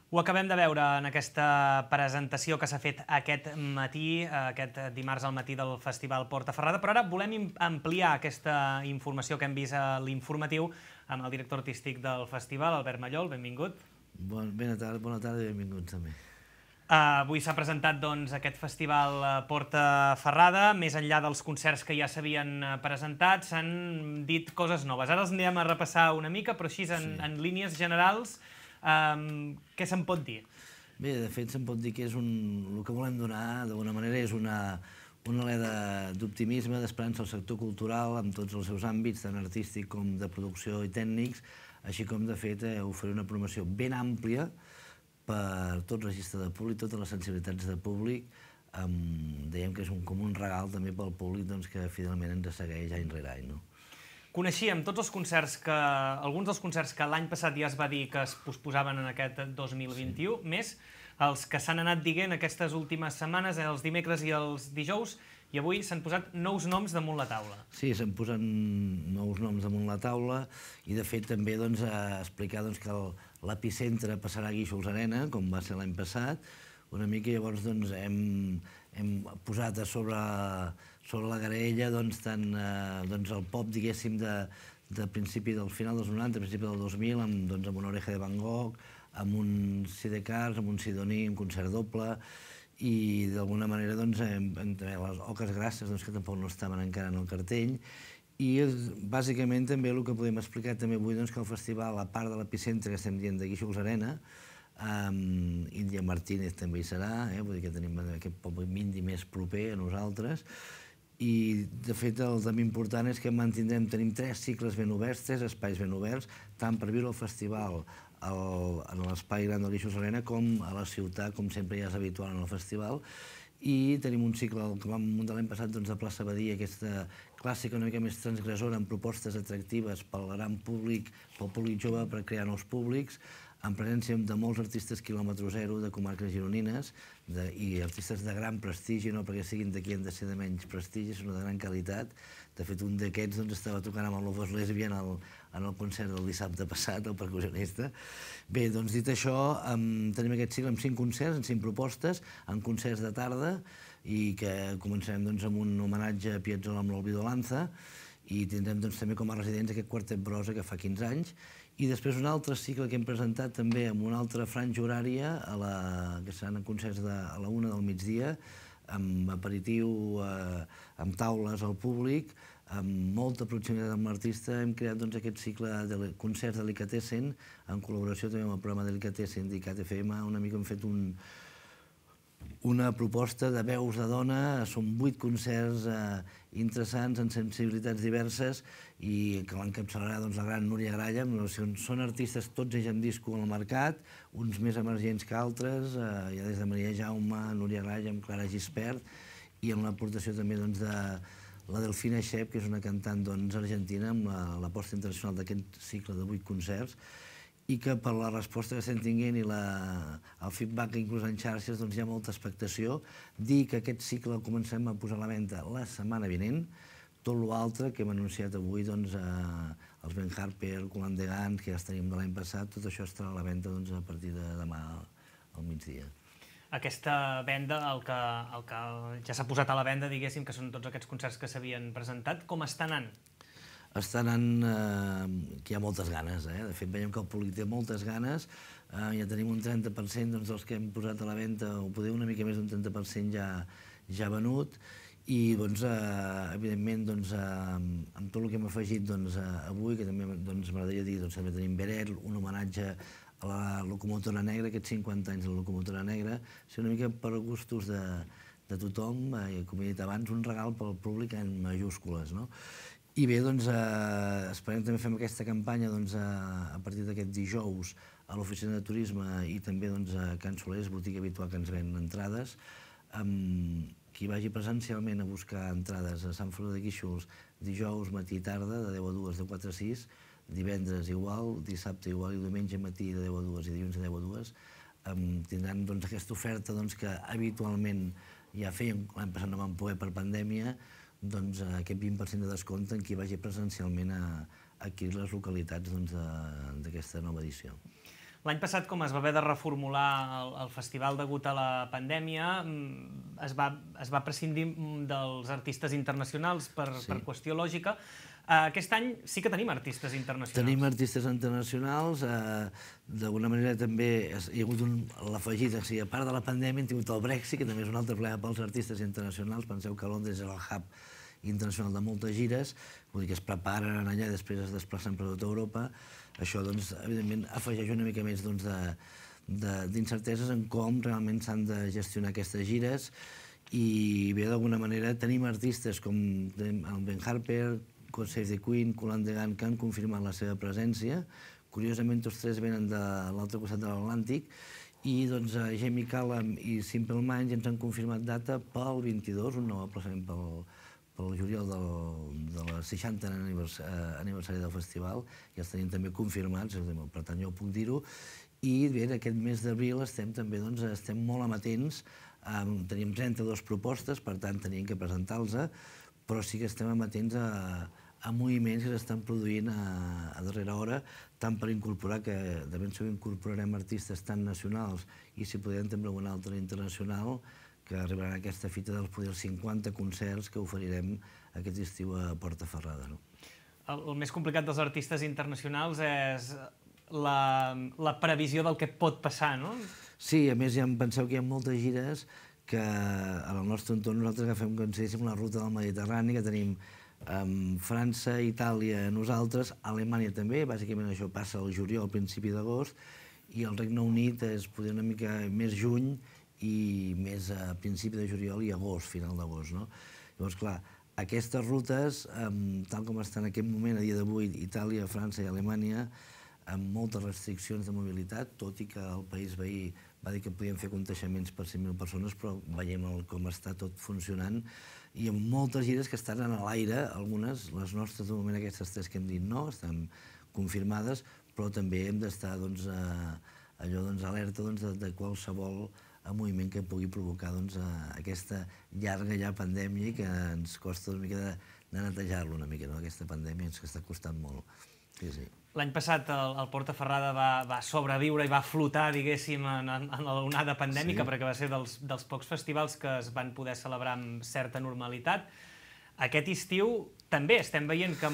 Ho acabem de veure en aquesta presentació que s'ha fet aquest matí, aquest dimarts al matí del Festival Portaferrada, però ara volem ampliar aquesta informació que hem vist a l'informatiu amb el director artístic del festival, Albert Mallol, benvingut. Bona tarda i benvinguts també. Avui s'ha presentat aquest festival Portaferrada, més enllà dels concerts que ja s'havien presentat, s'han dit coses noves. Ara els anirem a repassar una mica, però així en línies generals, què se'n pot dir? Bé, de fet, se'n pot dir que el que volem donar, d'alguna manera, és una alè d'optimisme, d'esperança al sector cultural en tots els seus àmbits, tant artístic com de producció i tècnics, així com, de fet, oferir una promoció ben àmplia per tot registre de públic, totes les sensibilitats de públic. Dèiem que és com un regal també pel públic que fidelment ens segueix any rere any. Coneixíem tots els concerts alguns dels concerts que l'any passat ja es va dir que es posposaven en aquest 2021, més els que s'han anat dient aquestes últimes setmanes, els dimecres i els dijous, i avui s'han posat nous noms damunt la taula. Sí, s'han posat nous noms damunt la taula i, de fet, també explicar que l'epicentre passarà a Guíxols Arena, com va ser l'any passat, una mica. Llavors hem posat sobre la graella tant el pop, diguéssim, de principi del final dels 90, principi del 2000, amb una Oreja de Van Gogh, amb un Sidecars, amb un Sidoní, un concert doble, i d'alguna manera entre les Oques Grasses, que tampoc no estaven encara en el cartell, i bàsicament també el que podem explicar també avui que el festival, a part de l'epicentre que estem dient de Guíxols Arena, Índia Martínez també hi serà, vull dir que tenim aquest pop indie més proper a nosaltres, i de fet el també important és que tenim 3 cicles ben oberts, 3 espais ben oberts, tant per viure el festival en l'espai gran de Guíxols Arena com a la ciutat, com sempre ja és habitual en el festival. I tenim un cicle que vam muntar l'any passat de Plaça Badia, aquesta clàssica una mica més transgressora, amb propostes atractives pel gran públic, pel públic jove, per crear nous públics, en presència de molts artistes quilòmetre zero de comarques gironines i artistes de gran prestigi, no perquè siguin d'aquí han de ser de menys prestigi, sinó de gran qualitat. De fet, un d'aquests estava tocant amb el Lobos Lesbian en el concert del dissabte passat, el percussionista. Bé, doncs dit això, tenim aquest cicle amb 5 concerts, amb 5 propostes, amb concerts de tarda, i que començarem amb un homenatge a Piazzolla amb l'Olvido Lanza, i tindrem també com a residents aquest quartet Brosa que fa 15 anys, i després un altre cicle que hem presentat també amb una altra franja horària, que seran concerts a la 1 del migdia, amb aperitiu, amb taules al públic, amb molta proximitat amb l'artista. Hem creat aquest cicle de concerts Delicatessen, en col·laboració també amb el programa Delicatessen d'ICAT FM. Una mica hem fet una proposta de veus de dona, són 8 concerts interessants, en sensibilitats diverses, i que l'encapçalarà la gran Núria Gralla. Són artistes tots ells en disco al mercat, uns més emergents que altres, ja des de Maria Jaume, Núria Gralla, amb Clara Gispert, i amb l'aportació també de la Delfina Shep, que és una cantant argentina, amb l'aposta internacional d'aquest cicle de 8 concerts, i que per la resposta que estem tinguent i el feedback inclús en xarxes hi ha molta expectació. Dir que aquest cicle el comencem a posar a la venda la setmana vinent. Tot l'altre que hem anunciat avui, els Ben Harper, Colant de Gans, que ja els tenim de l'any passat, tot això estarà a la venda a partir de demà al migdia. Aquesta venda, el que ja s'ha posat a la venda, diguéssim, que són tots aquests concerts que s'havien presentat, com està anant? Està anant que hi ha moltes ganes. De fet, veiem que el públic té moltes ganes. Ja tenim un 30% dels que hem posat a la venda, o poder una mica més d'un 30% ja venut. I, evidentment, amb tot el que hem afegit avui, que també m'agradaria dir, també tenim Beret, un homenatge a la locomotora negra, aquests 50 anys de la locomotora negra, és una mica per gustos de tothom, com he dit abans, un regal pel públic en majúscules. I bé, esperem també fer aquesta campanya a partir d'aquest dijous a l'oficina de turisme i també a Can Solers, botiga habitual que ens ven entrades. Qui vagi presencialment a buscar entrades a Sant Feliu de Guíxols dijous, matí i tarda, de 10 a 2, de 4 a 6, divendres igual, dissabte igual i diumenge matí de 10 a 2 i dilluns de 10 a 2, tindran aquesta oferta que habitualment ja fèiem, l'any passat no vam poder per pandèmia, aquest 20% de descompte en qui vagi presencialment a adquirir les localitats d'aquesta nova edició. L'any passat, com es va haver de reformular el festival degut a la pandèmia, es va prescindir dels artistes internacionals per qüestió lògica. Aquest any sí que tenim artistes internacionals. Tenim artistes internacionals, d'alguna manera també hi ha hagut l'afegit, o sigui, a part de la pandèmia hem tingut el Brexit, que també és un altre problema pels artistes internacionals. Penseu que Londres és el hub internacional de moltes gires, vull dir que es preparen allà i després es desplacen per tota Europa. Això, doncs, evidentment, afegeix una mica més d'incerteses en com realment s'han de gestionar aquestes gires i bé, d'alguna manera, tenim artistes com el Ben Harper, God Save the Queen, Kool and the Gang, que han confirmat la seva presència. Curiosament, tots tres venen de l'altre costat de l'Atlàntic i doncs Jamie Cullum i Simple Minds ens han confirmat data pel 22, un nou aplaçament pel juliol del 60 aniversari del festival, ja els tenim també confirmats, per tant jo puc dir-ho, i bé, aquest mes d'abril estem molt amatents, tenim 32 propostes, per tant tenim que presentar-los, però sí que estem amatents a moviments que s'estan produint a darrera hora, tant per incorporar, que de ben segur incorporarem artistes tan nacionals i si podem també algun altre internacional, que arribaran a aquesta fita dels 50 concerts que oferirem aquest estiu a Portaferrada. El més complicat dels artistes internacionals és la previsió del que pot passar, no? Sí, a més, penseu que hi ha moltes gires que al nostre entorn nosaltres agafem, com si diguéssim, la ruta del Mediterrani, que tenim França, Itàlia, nosaltres, Alemanya també, bàsicament això passa al juliol, al principi d'agost, i el Regne Unit és poder una mica més juny i més a principi de juliol i agost, final d'agost. Llavors, clar, aquestes rutes, tal com estan en aquest moment, a dia d'avui, Itàlia, França i Alemanya, amb moltes restriccions de mobilitat, tot i que el país veí va dir que podien fer contagiaments per 100.000 persones, però veiem com està tot funcionant, i amb moltes gires que estan a l'aire, algunes, les nostres, de moment aquestes tres que hem dit no, estan confirmades, però també hem d'estar alerta de qualsevol moviment que pugui provocar aquesta llarga pandèmia que ens costa una mica de netejar-lo una mica, aquesta pandèmia ens està costant molt. L'any passat el Portaferrada va sobreviure i va flotar, diguéssim, en l'onada pandèmica, perquè va ser dels pocs festivals que es van poder celebrar amb certa normalitat. Aquest estiu també estem veient que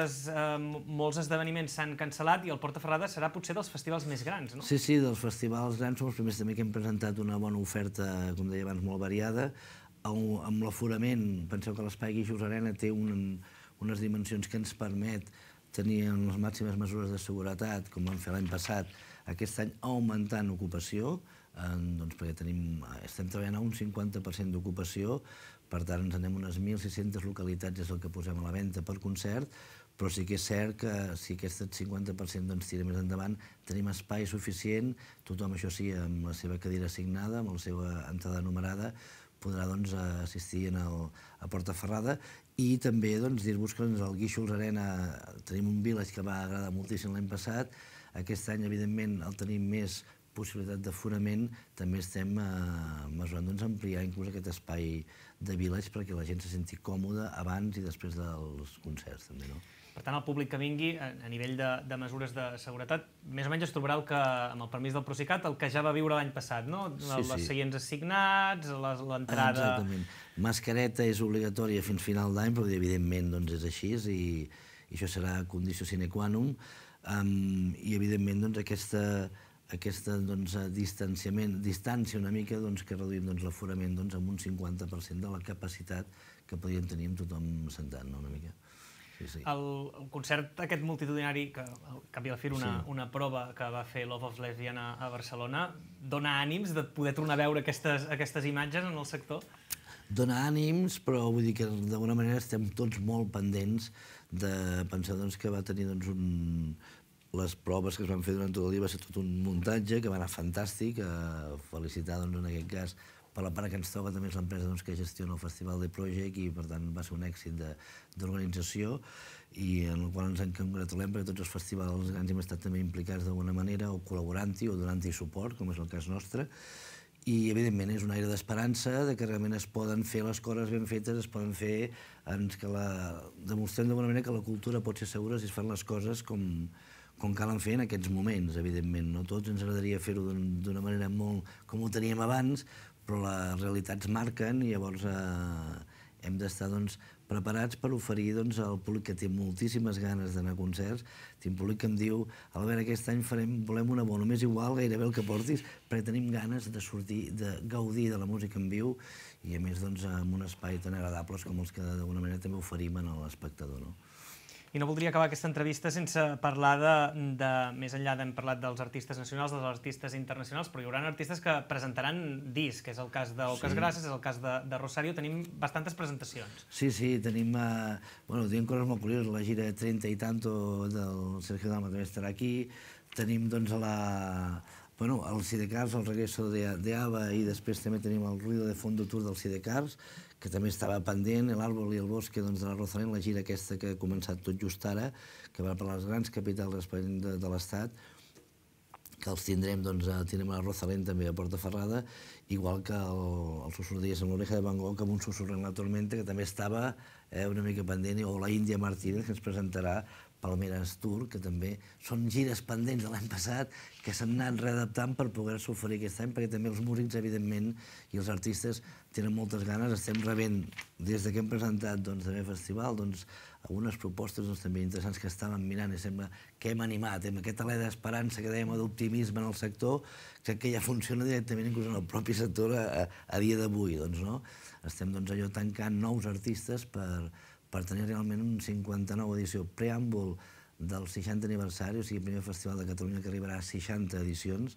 molts esdeveniments s'han cancel·lat i el Portaferrada serà potser dels festivals més grans, no? Sí, dels festivals grans som els primers també que hem presentat una bona oferta, com deia abans, molt variada. Amb l'aforament, penseu que l'Espai Guíxols Arena té unes dimensions que ens permet tenir les màximes mesures de seguretat, com vam fer l'any passat, aquest any augmentant ocupació, perquè estem treballant a un 50% d'ocupació, per tant ens anem unes 1.600 localitats, és el que posem a la venda per concert, però sí que és cert que si aquest 50% tira més endavant, tenim espai suficient, tothom, això sí, amb la seva cadira assignada, amb la seva entrada numerada, podrà assistir a Portaferrada i també dir-vos que al Guíxols Arena tenim un village que va agradar moltíssim l'any passat, aquest any, evidentment, el tenim més possibilitat d'aforament, també estem mesurant ampliar inclús aquest espai de village perquè la gent se senti còmoda abans i després dels concerts, també, no? Per tant, el públic que vingui, a nivell de mesures de seguretat, més o menys es trobarà amb el permís del Procicat, el que ja va viure l'any passat, no? Els seients assignats, l'entrada... Exactament. Mascareta és obligatòria fins final d'any, però evidentment és així i això serà condició sine qua non. I evidentment aquesta distància una mica que reduïm l'aforament amb un 50% de la capacitat que podríem tenir amb tothom sentat, una mica. El concert aquest multitudinari, que al cap i a la fi una prova que va fer Love of Lesbian a Barcelona, dona ànims de poder tornar a veure aquestes imatges en el sector? Dona ànims, però vull dir que d'alguna manera estem tots molt pendents de pensar que va tenir les proves que es van fer durant tot el dia va ser tot un muntatge que va anar fantàstic, felicitar en aquest cas per la part que ens toca també és l'empresa que gestiona el Festival de Project i per tant va ser un èxit d'organització i en el qual ens en congratulem perquè tots els festivals grans hem estat també implicats d'alguna manera o col·laborant-hi o donant-hi suport, com és el cas nostre, i evidentment és un aire d'esperança que realment es poden fer les coses ben fetes, es poden fer, demostrem d'alguna manera que la cultura pot ser segura si es fan les coses com com calen fer en aquests moments, evidentment. No tots ens agradaria fer-ho d'una manera molt com ho teníem abans, però les realitats marquen i llavors hem d'estar preparats per oferir al públic que té moltíssimes ganes d'anar a concerts. Tinc públic que em diu, Albert, aquest any volem un abono, m'és igual gairebé el que portis, perquè tenim ganes de sortir, de gaudir de la música en viu i a més amb un espai tan agradables com els que d'alguna manera també oferim a l'espectador. I no voldria acabar aquesta entrevista sense parlar de més enllà d'hem parlat dels artistes nacionals, dels artistes internacionals, però hi haurà artistes que presentaran disc, és el cas d'Oques Grasses, és el cas de Rosario, tenim bastantes presentacions. Sí, tenim coses molt curioses, la gira 30 y tanto del Sergio Dalma també estarà aquí, tenim el Sidecars, el regreso de ABBA i després també tenim el Ruido de Fondo Tour del Sidecars, que també estava pendent, El Árbol y el Bosque de la Rosalén, la gira aquesta que ha començat tot just ara, que va per les grans capitals de l'Estat, que els tindrem a la Rosalén també a Portaferrada, igual que el Susurradillas en l'oreja de Van Gogh amb un susurro en la tormenta, que també estava una mica pendent, o la Índia Martínez, que ens presentarà Palmeras Tour, que també són gires pendents de l'any passat que s'han anat readaptant per poder-se oferir aquest any, perquè també els músics, evidentment, i els artistes tenen moltes ganes. Estem rebent, des que hem presentat també festival, algunes propostes també interessants que estàvem mirant i sembla que hem animat, amb aquest alè d'esperança que dèiem d'optimisme en el sector, crec que ja funciona directament inclús en el propi sector a dia d'avui. Estem allò tancant nous artistes per tenir realment un 59 edició preàmbul del 60 aniversari, o sigui, el primer festival de Catalunya que arribarà a 60 edicions,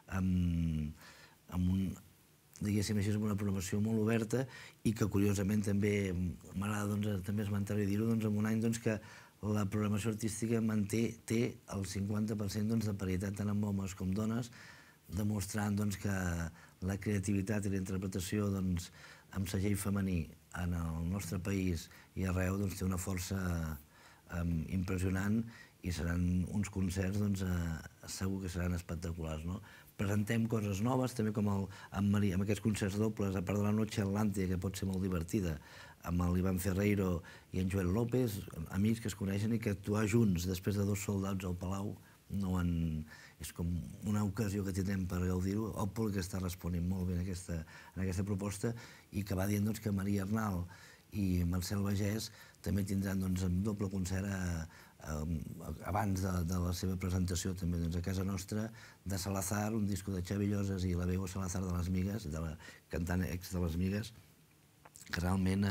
amb una programació molt oberta i que, curiosament, també m'agrada també esmentar-ho i dir-ho, en un any que la programació artística té el 50% de paritat tant en homes com dones, demostrant que la creativitat i la interpretació amb segell femení en el nostre país i arreu té una força impressionant i seran uns concerts, segur que seran espectaculars. Presentem coses noves, també com amb aquests concerts dobles, a part de la Noche Atlàntica, que pot ser molt divertida, amb l'Ivan Ferreiro i en Joel López, amics que es coneixen i que actuar junts després de 2 soldats al Palau és com una ocasió que tindrem per gaudir-ho. El públic està responent molt bé en aquesta proposta i que va dient que Maria Arnal i Marcel Bagès també tindran un doble concert abans de la seva presentació també a casa nostra de Salazar, un disco de Xavi Lloses i la Bego Salazar de les Migues, de la cantant ex de les Migues, que realment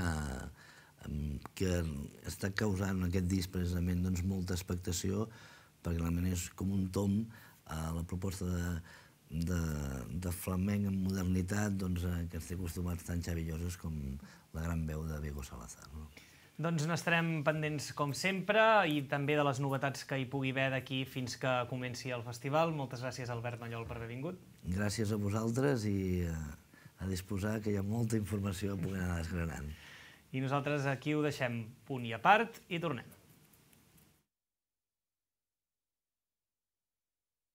està causant aquest disc precisament molta expectació, perquè realment és com un tom a la proposta de flamenc en modernitat que ens té acostumats tant Xavi Lloses com la gran veu de Bego Salazar. Doncs n'estarem pendents com sempre i també de les novetats que hi pugui haver d'aquí fins que comenci el festival. Moltes gràcies, Albert Mallol, per haver vingut. Gràcies a vosaltres i a disposar, que hi ha molta informació a poder anar desgranant. I nosaltres aquí ho deixem punt i a part i tornem.